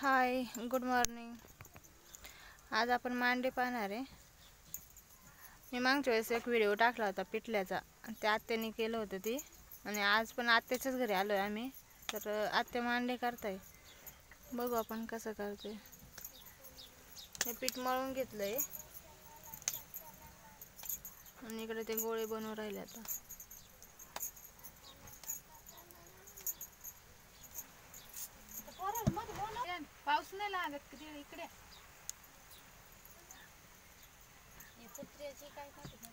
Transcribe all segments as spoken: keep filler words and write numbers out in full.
हाय, good morning. आज आपण मांडे पाहणार आहे. मी मागच्या वेळेस एक व्हिडिओ टाकला होता पिठल्याचा, ते आत्याने केलं होतं ती. आणि आज पण आत्याच्याच घरी आलो आहे आम्ही. तर आत्या मांडे करताय, बघू आपण कसं करतोय. हे पीठ मळून घेतलं आहे आणि इकडे ते गोळे बनवून राहिले. आता पाऊस नाही लागत कधी इकडे कुत्र्याची काय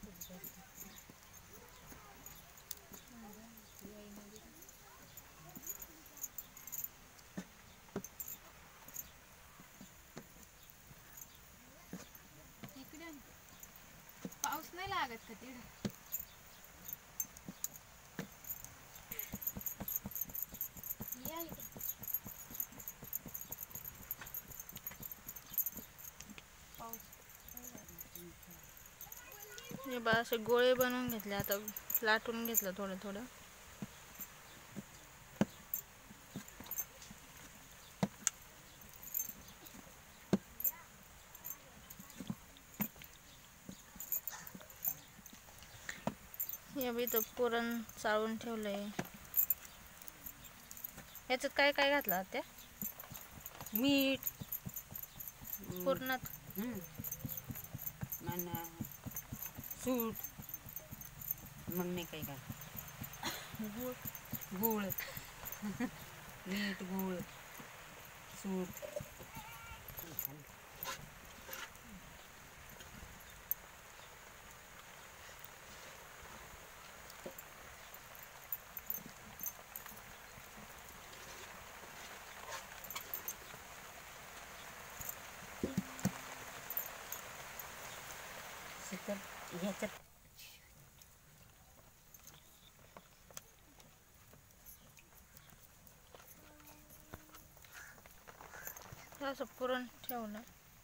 इकडे पाऊस नाही लागत का तिकडे या इकडे हे बा असे गोळे बनवून घेतले. आता लाटून घेतलं थोडं थोडं. हे बी तर पुरण चाळून ठेवलंय. ह्याच्यात काय काय घातलं त्या? मीठ पुरणात सूट मग नाही काही काय गूळ गूळ मीठ गूळ सूट ह्याच्यात असं पुरण ठेवलं.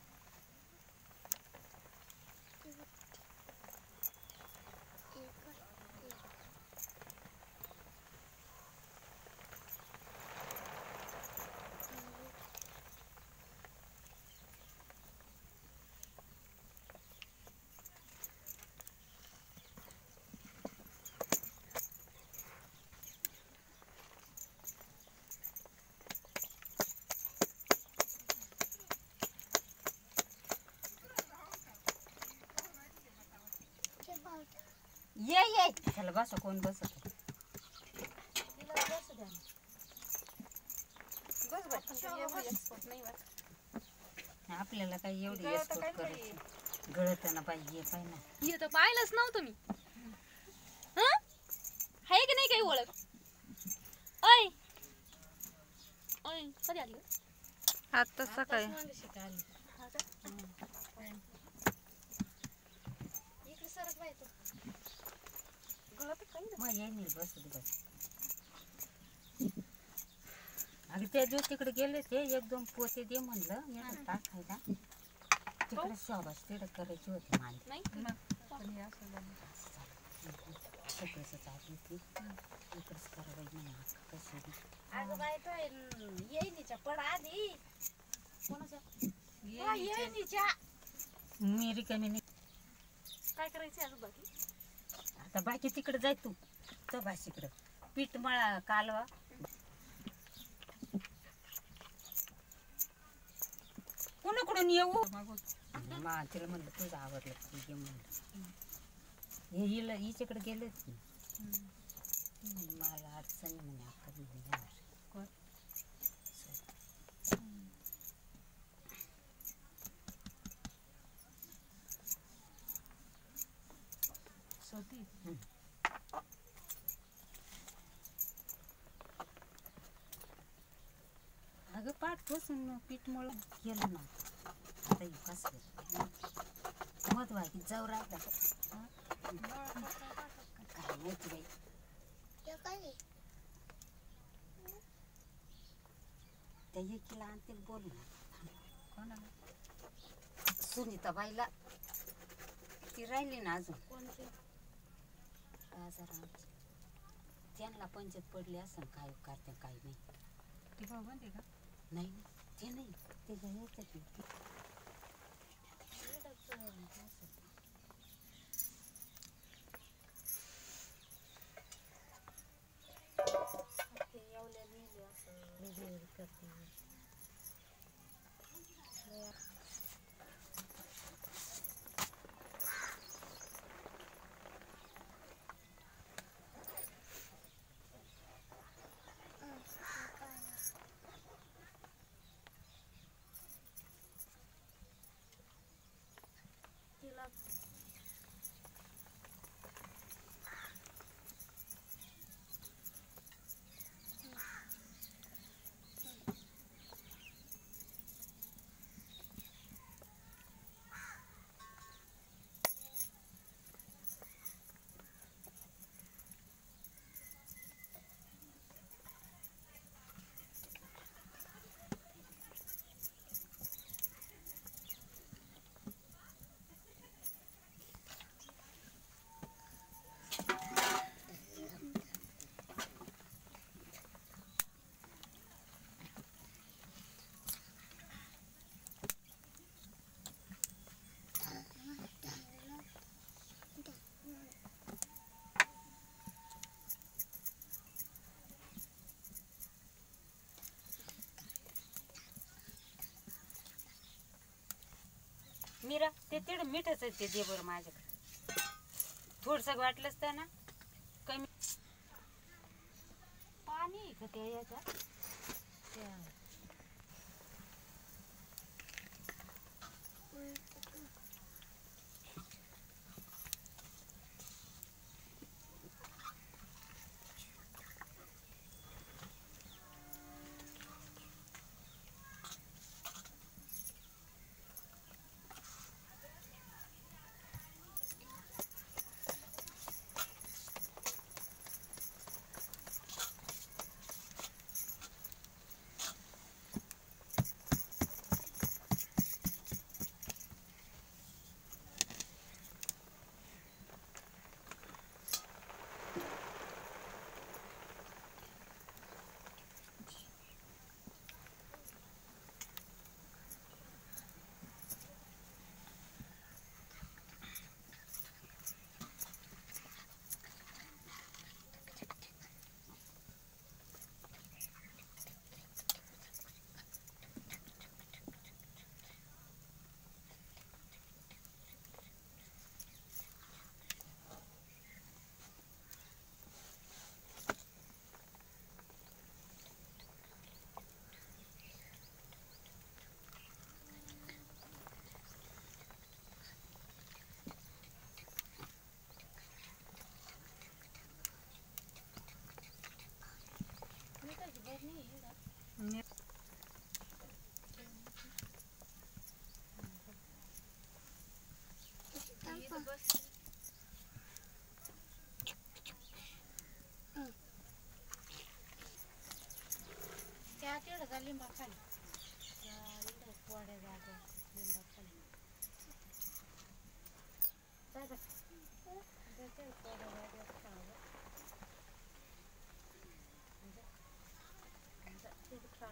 ये ये त्याला बसा कोण बसत आपल्याला काही एवढी एक्सपोर्ट करायची गळताना पाहिजे पाहिजे तर पाहिलंच नव्हतं मी. आहे की नाही काही ओळख? ओय ओय कधी आली? आता सकाळी. अगं त्या दिवस तिकडे गेले ते एक दोन पोते दे म्हणलं याला टाकायला. तिकडे शोभास तिकडे करायची होती मांडी. सगळंच चालू ती इकडेच करायची म्हणे अख्खा कशी. अगं बाई तो येईनीच्या पड आधी कोणाच्या येईनीच्या मी रिकामी नाही. काय करायचं अजून बाकी? आता बाकी तिकडे जाय तू तर भाशीकडं पीठ मळा कालवा. कोणाकडून येऊ मा तिला म्हणलं तुझं आवडलं तू ये म्हणलं. हे हिला हिच्याकडे गेलेच मला अडचणी म्हणे अक्का येणार. अगं पाठ बसून पीठ मळून गेलं ना. आता कसं मत व्हायची जाऊ राहिला काय माहिती बाई. त्या एकीला आणतील बोलून कोणाला सुनीता बाईला ती राहिली ना अजून कोणती बाजारात त्यांना पंचायत पडली असं काय करते काही नाही. ती भाऊ म्हणते का नाही ते नाही ते घ्यायचं ते मीरा ते तेवढं मीठच आहे ते दे बरं माझ्याकडे थोडंसं वाटलंच तर ना कमी पाणी आहे का त्या याच्यात त्या त्या तेवढं लिंबा खाली वड्या जागा लिंबा खाली दादा त्याच्या वड्या जागा खावं ते खा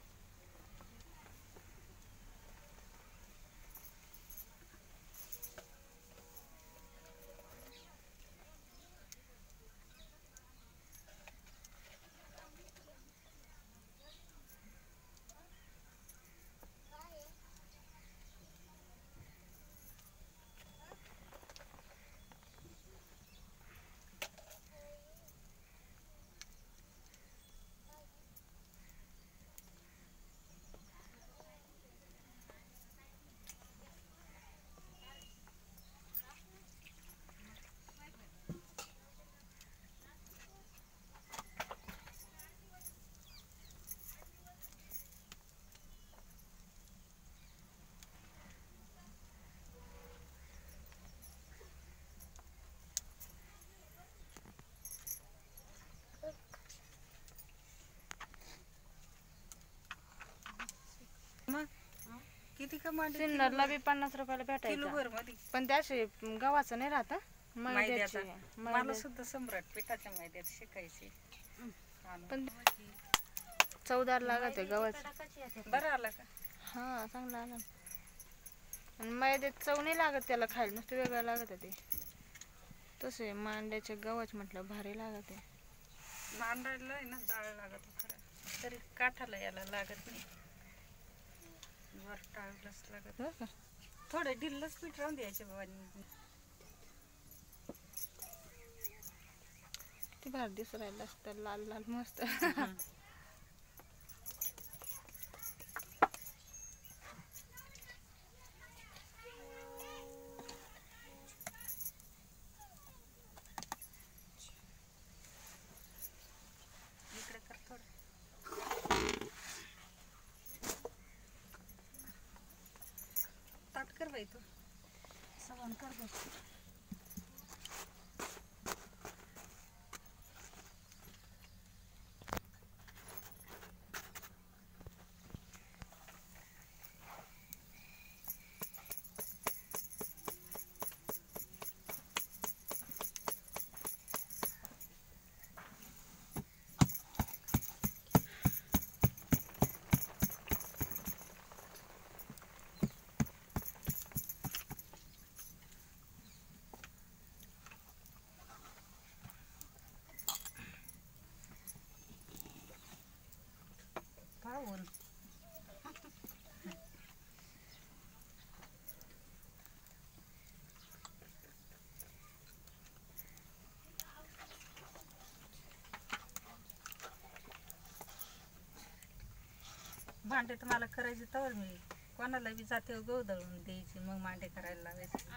किती का मांडे सिन्नरला बी पन्नास रुपयाला किलो भेटायचं भर मध्ये पण त्याशी गव्हाचं नाही राहत हं? मैद्याचा मैद्याची मला मैद्या- सुद्धा सम्राट पिठाच्या मैद्यात शिकायची पण चवदार लागत आहे गव्हाचं. कडकच येते. बरं आला का? हा चांगला आला. आणि मैद्यात चव नाही लागत त्याला खायला, नुसतं वेगळं लागत ते. तसे मांड्याचे गव्हाच म्हटलं भारी लागत आहे. मांडायला आहे ना जाळ लागत खरं, तरी काठाला याला लागत नाही. वर टाळलंच लागत. बरं का? थोडं ढिल्लच पीठ राहून द्यायचे बाबांनी. किती भारी दिसू राहिलं असतं लाल लाल मस्त. इकडे कर थोडं. ताट कर बाई तू. सवण कर बघ. पाहून भांडे तर मला करायचे तर मी कोणाला बी जाते गहू दळून द्यायची, मग मांडे करायला लावायचे.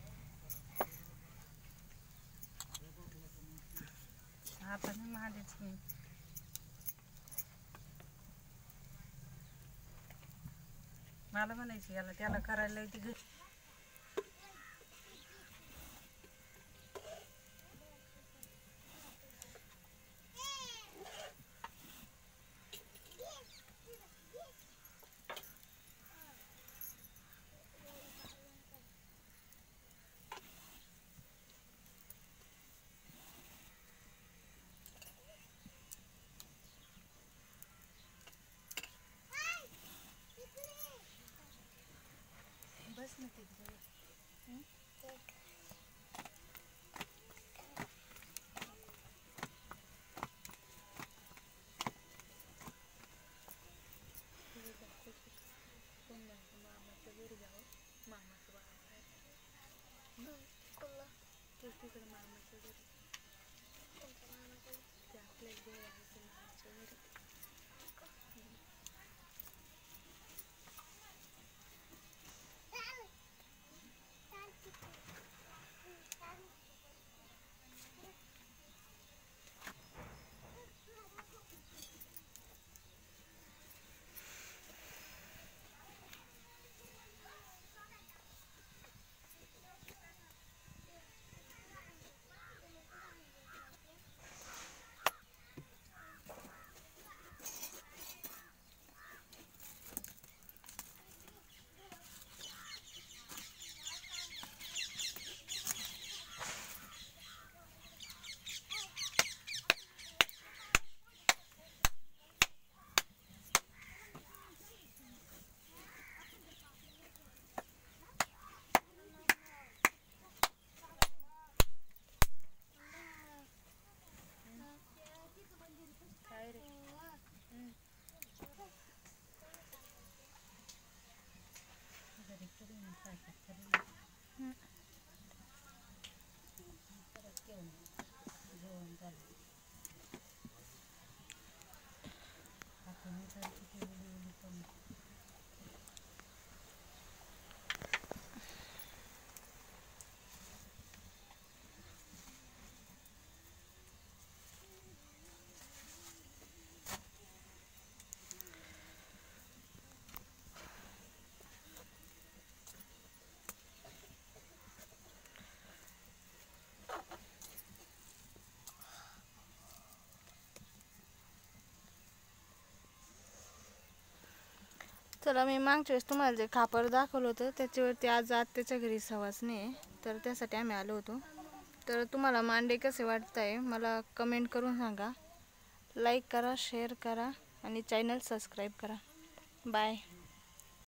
आता नाही मांडेच मी. मला म्हणायची याला त्याला करायला येते घरी. बस ना तिथे. चला, मी मागच्या वेळेस तुम्हाला जे खापर दाखवलं होतं त्याच्यावरती आज आत्याच्या घरी सवासणी आहे, तर त्यासाठी आम्ही आलो होतो. तर तुम्हाला मांडे कसे वाटत आहे मला कमेंट करून सांगा. लाईक करा, शेअर करा आणि चॅनल सबस्क्राईब करा. बाय.